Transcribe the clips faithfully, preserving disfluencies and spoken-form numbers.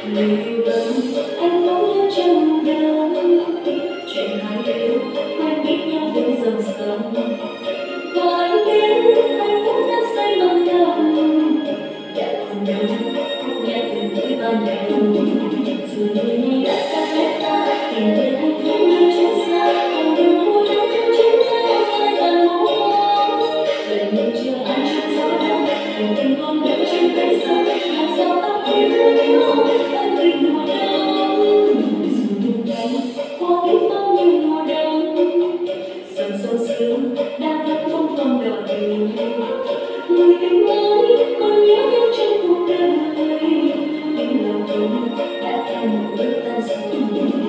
người yêu ơi anh bỗng nhớ trong đầu chuyện hai đứa quen biết nhau từ dòng sông và anh biết hạnh phúc đã say lòng lòng đã còn đâu không nghe từ cuối ban đầu dù người này đã xa cách ta tìm về hạnh phúc nơi trên xa còn điều cô đơn trong chính ta sai tàn mong lần mình chưa ai trong gió đông tình tình con đợi trên tay sông làm sao tóc em rơi nhau ân tình mùa đông dù đường đành qua biết bao nhiêu mùa đông dòng sông sương đã vẫn không còn đợi người tình mới còn nhớ nhau trong cuộc đời nhưng lòng tôi đã theo một bước ta rồi.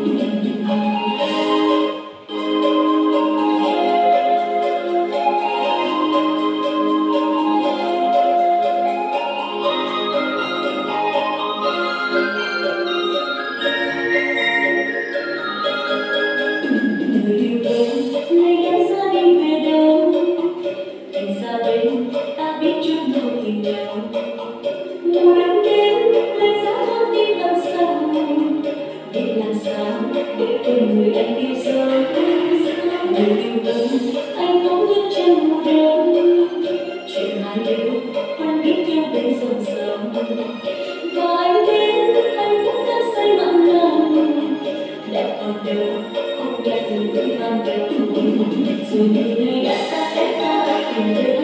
Người yêu ơi, nay em ra đi về đâu? Tình xa bên, ta biết chút nhau tình nhau. Mùa đông đến, lạnh giá con tim làm sao? Biết làm sao để quên người anh yêu dấu? Người yêu ơi, anh không nhớ trong mùa đông. Chuyện hai đứa quen biết nhau bên dòng sông. Và anh biết hạnh phúc đã say mặn lòng. Đã còn đâu không nghe từ cuối ban đầu dù người này đã xa cách ta tìm về